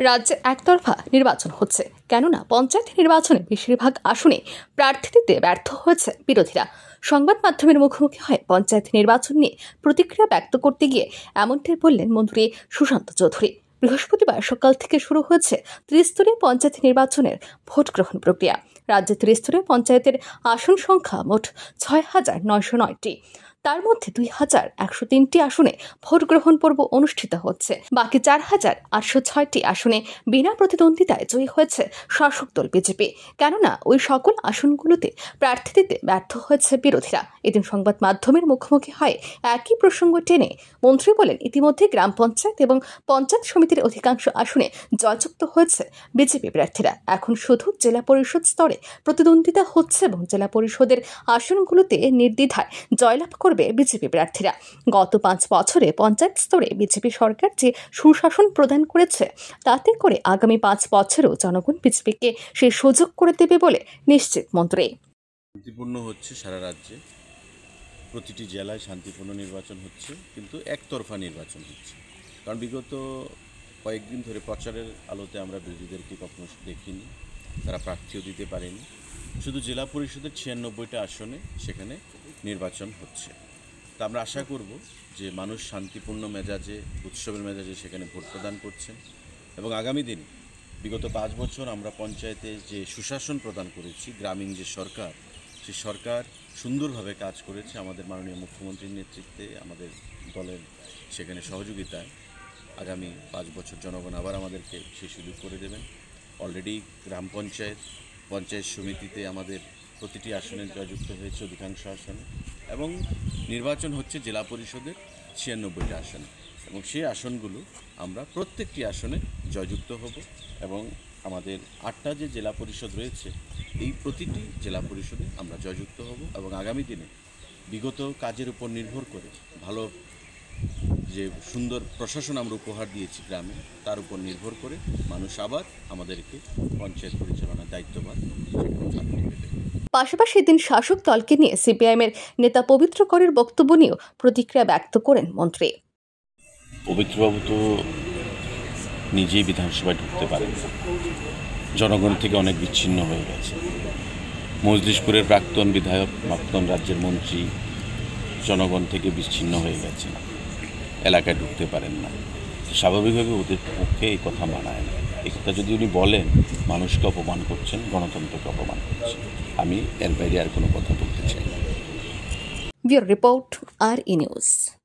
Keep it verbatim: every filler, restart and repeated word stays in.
রাজ্যে একতরফা নির্বাচন হচ্ছে, কেননা পঞ্চায়েত নির্বাচনে বেশিরভাগ আসনে প্রার্থী দিতে ব্যর্থ হয়েছে বিরোধীরা। সংবাদ মাধ্যমের মুখোমুখি হয়ে পঞ্চায়েত নির্বাচন নিয়ে প্রতিক্রিয়া ব্যক্ত করতে গিয়ে এমনটাই বললেন মন্ত্রী সুশান্ত চৌধুরী। বৃহস্পতিবার সকাল থেকে শুরু হয়েছে ত্রিস্তরীয় পঞ্চায়েত নির্বাচনের ভোট গ্রহণ প্রক্রিয়া। রাজ্যে ত্রিস্তরীয় পঞ্চায়েতের আসন সংখ্যা মোট ছয় হাজার নয়শো নয়টি। তার মধ্যে দুই হাজার একশো তিনটি আসনে ভোট গ্রহণ পর্ব অনুষ্ঠিত হচ্ছে। বাকি চার হাজার আটশো ছয়টি আসনে বিনা প্রতিদ্বন্দ্বিতায় জয়ী হয়েছে শাসক দল বিজেপি, কেননা ওই সকল আসনগুলোতে প্রার্থী দিতে ব্যর্থ হয়েছে বিরোধীরা। এদিন সংবাদ মাধ্যমের মুখোমুখি হয়ে একই প্রসঙ্গ টেনে মন্ত্রী বলেন, ইতিমধ্যে গ্রাম পঞ্চায়েত এবং পঞ্চায়েত সমিতির অধিকাংশ আসনে জয়যুক্ত হয়েছে বিজেপি প্রার্থীরা। এখন শুধু জেলা পরিষদ স্তরে প্রতিদ্বন্দ্বিতা হচ্ছে এবং জেলা পরিষদের আসনগুলোতে নির্দ্বিধায় জয়লাভ করবে বিজেপি প্রার্থীরা। গত পাঁচ বছরে পঞ্চায়েত স্তরে বিজেপি সরকার যে সুশাসন প্রদান করেছে, তাতে করে আগামী পাঁচ বছরেও জনগণ বিজেপিকে সেই সুযোগ করে দেবে বলে নিশ্চিত মন্ত্রী। শান্তিপূর্ণ হচ্ছে সারা রাজ্যে, প্রতিটি জেলায় শান্তিপূর্ণ নির্বাচন হচ্ছে, কিন্তু একতরফা নির্বাচন হচ্ছে। কারণ বিগত কয়েকদিন ধরে প্রচারের আলোতে আমরা বিরোধীদেরকে কখনো দেখিনি, তারা প্রার্থীও দিতে পারেনি। শুধু জেলা পরিষদের ছিয়ানব্বইটা আসনে সেখানে নির্বাচন হচ্ছে। তা আমরা আশা করব যে মানুষ শান্তিপূর্ণ মেজাজে, উৎসবের মেজাজে সেখানে ভোট প্রদান করছেন এবং আগামী দিনে বিগত পাঁচ বছর আমরা পঞ্চায়েতে যে সুশাসন প্রদান করেছি, গ্রামীণ যে সরকার, সেই সরকার সুন্দরভাবে কাজ করেছে আমাদের মাননীয় মুখ্যমন্ত্রীর নেতৃত্বে, আমাদের দলের সেখানে সহযোগিতায়। আগামী পাঁচ বছর জনগণ আবার আমাদেরকে সেই সুযোগ করে দেবেন। অলরেডি গ্রাম পঞ্চায়েত, পঞ্চায়েত সমিতিতে আমাদের প্রতিটি আসনে জয়যুক্ত হয়েছে অধিকাংশ আসনে, এবং নির্বাচন হচ্ছে জেলা পরিষদের ছিয়ানব্বইটা আসনে, এবং সেই আসনগুলো আমরা প্রত্যেকটি আসনে জয়যুক্ত হব। এবং আমাদের আটটা যে জেলা পরিষদ রয়েছে, এই প্রতিটি জেলা পরিষদে আমরা জয়যুক্ত হব এবং আগামী দিনে বিগত কাজের উপর নির্ভর করে ভালো যে সুন্দর প্রশাসন আমরা উপহার দিয়েছি গ্রামে, তার উপর নির্ভর করে মানুষ আবার আমাদেরকে পঞ্চায়েত পরিচালনার দায়িত্বভার সেখানে দেবে। পাশাপাশি দিন শাসক দলকে নিয়ে সিপিআইএমের নেতা পবিত্র করের বক্তব্য নিয়েও প্রতিক্রিয়া ব্যক্ত করেন মন্ত্রী। পবিত্রবাবু তো নিজেই বিধানসভায় ঢুকতে পারেন না, জনগণ থেকে অনেক বিচ্ছিন্ন হয়ে গেছে। মজলিশপুরের প্রাক্তন বিধায়ক, প্রাক্তন রাজ্যের মন্ত্রী জনগণ থেকে বিচ্ছিন্ন হয়ে গেছেন, এলাকায় ঢুকতে পারেন না। স্বাভাবিকভাবে ওদের পক্ষে এই কথা মানায় না। এই কথা যদি উনি বলেন, মানুষকে অপমান করছেন, গণতন্ত্রকে অপমান করছেন। আমি এর বাইরে আর কোনো কথা বলতে চাই না। Bureau report, R E news.